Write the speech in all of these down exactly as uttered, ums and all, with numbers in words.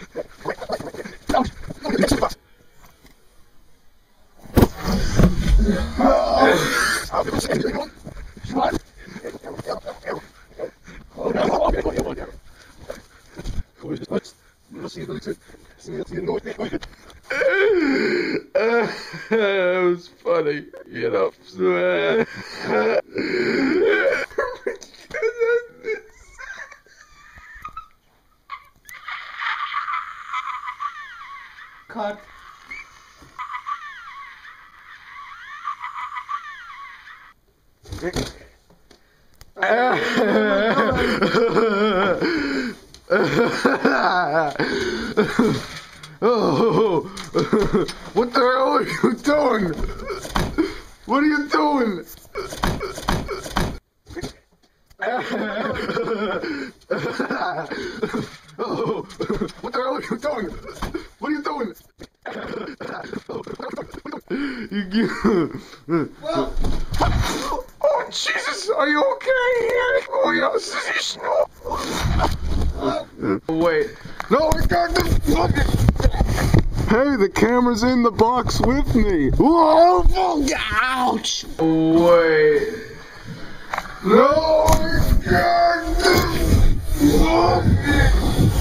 That was funny, you know. Cut. Oh, what the hell are you doing? What are you doing? Oh, what the hell are you doing? What are you doing? You, you, Well, oh, Jesus, are you okay? Oh, yes. Wait. No, I got the fucking... Hey, the camera's in the box with me. Whoa, ouch. Wait. No, I got the fucking...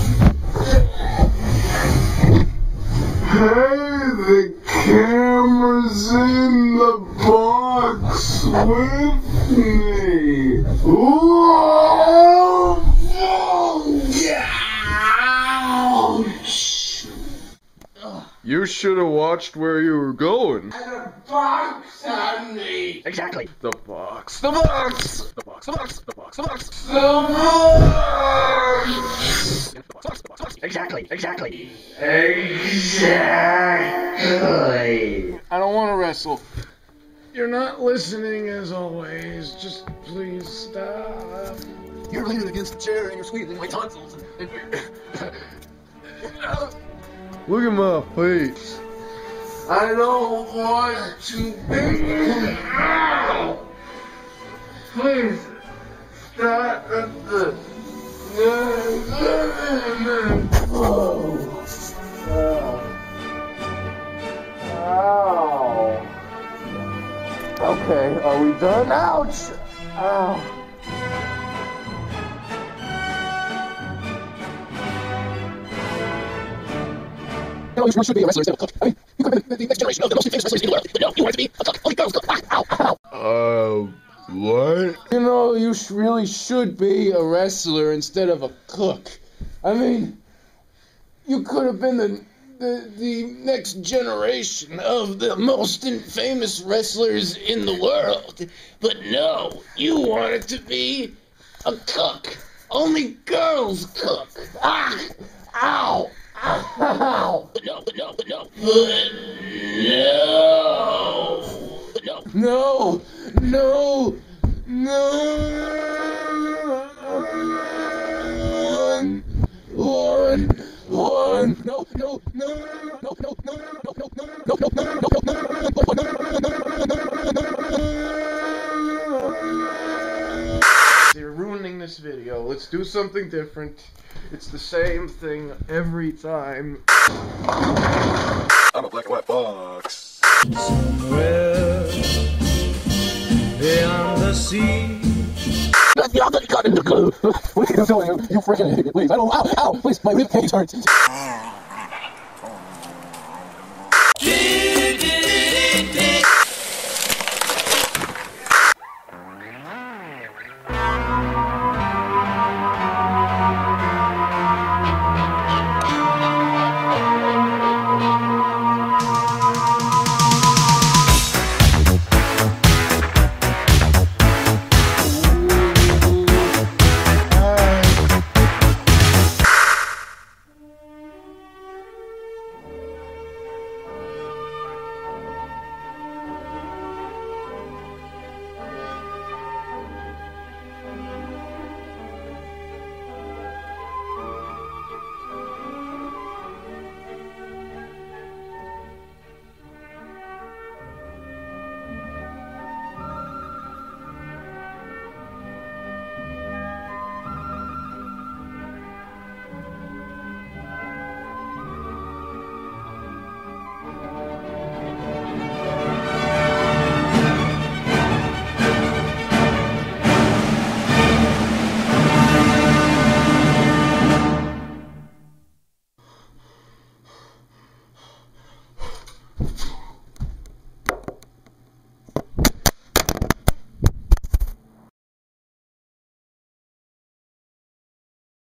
Hey, the camera's in the box with me. Whoa! Ouch! You should have watched where you were going. and a box on me. Exactly. The box. The box. The box. The box. The box. The box. The box. Exactly. Exactly. Exactly. I don't want to wrestle. You're not listening as always. Just please stop. You're leaning against the chair and you're squeezing my tonsils. And, Look at my face. I don't want to be. Please stop at the. Oh. Ow. Okay, are we done? Ouch! Ow. you know, you should be a wrestler instead of a cook. I mean, you could have been the next generation of the most famous wrestlers in the world, but no, you wanted to be a cook. Only girls cook. Ow, ow, ow. Uh, what? You know, you sh- really should be a wrestler instead of a cook. I mean, you could have been the, the the next generation of the most famous wrestlers in the world. But no, you wanted to be a cook. Only girls cook. Ah! Ow! Ow! But no, but no, but no. But no! But no. No! No! No! One, one, no, no, no, no, no, no, no, no, no, no, no, no, no. You're ruining this video. Let's do something different. It's the same thing every time. I'm a black and white box. Somewhere beyond the sea. I'm not got in the glue. What are you doing? You freaking idiot. Please, I don't. Ow, ow, please, my rib cage hurts.